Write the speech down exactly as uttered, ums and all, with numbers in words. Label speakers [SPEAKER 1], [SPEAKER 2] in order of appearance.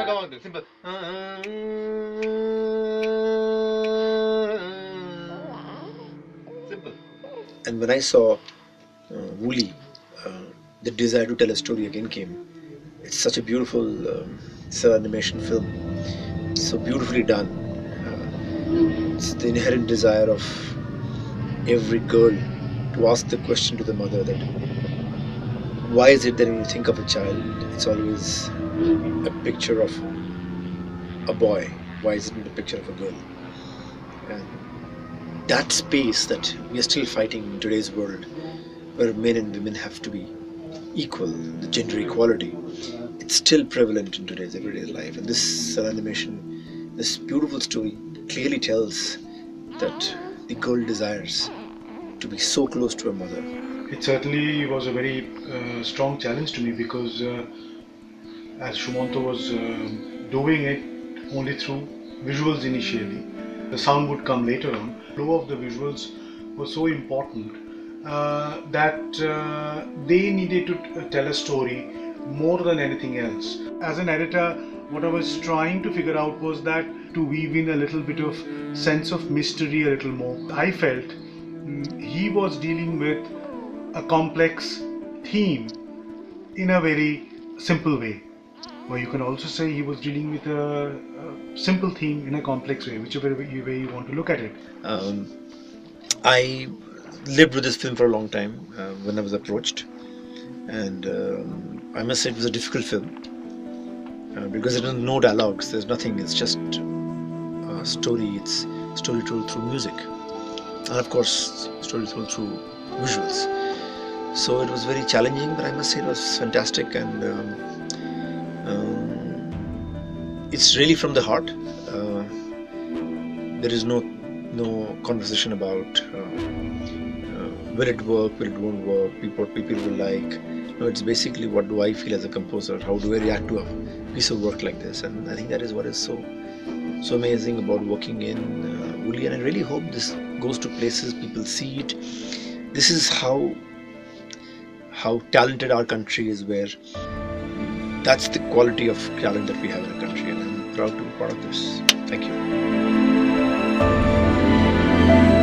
[SPEAKER 1] come on, simple. Simple. And when I saw uh, Woolly, uh, the desire to tell a story again came. It's such a beautiful um, cell animation film. It's so beautifully done. Uh, it's the inherent desire of every girl to ask the question to the mother that why is it that when you think of a child, it's always a picture of a boy? Why isn't it a picture of a girl? And that space that we are still fighting in today's world, where men and women have to be equal, the gender equality, it's still prevalent in today's everyday life. And this cell animation, this beautiful story, clearly tells that the girl desires to be so close to her mother.
[SPEAKER 2] It certainly was a very uh, strong challenge to me because uh, as Shumanto was uh, doing it only through visuals initially, the sound would come later on. The flow of the visuals was so important uh, that uh, they needed to tell a story more than anything else. As an editor, what I was trying to figure out was that to weave in a little bit of sense of mystery a little more. I felt mm, he was dealing with a complex theme in a very simple way. Or you can also say he was dealing with a, a simple theme in a complex way, whichever way you, way you want to look at it.
[SPEAKER 1] Um, I lived with this film for a long time uh, when I was approached, and um, I must say it was a difficult film uh, because it has no dialogues, there's nothing, it's just a story, it's story told through music, and of course story told through visuals. So it was very challenging, but I must say it was fantastic, and um, um, it's really from the heart. Uh, there is no no conversation about uh, uh, will it work, will it won't work, what people will like. No, it's basically what do I feel as a composer, how do I react to a piece of work like this, and I think that is what is so so amazing about working in uh, Woolly, and I really hope this goes to places, people see it. This is how how talented our country is, where that's the quality of talent that we have in our country, and I'm proud to be part of this. Thank you.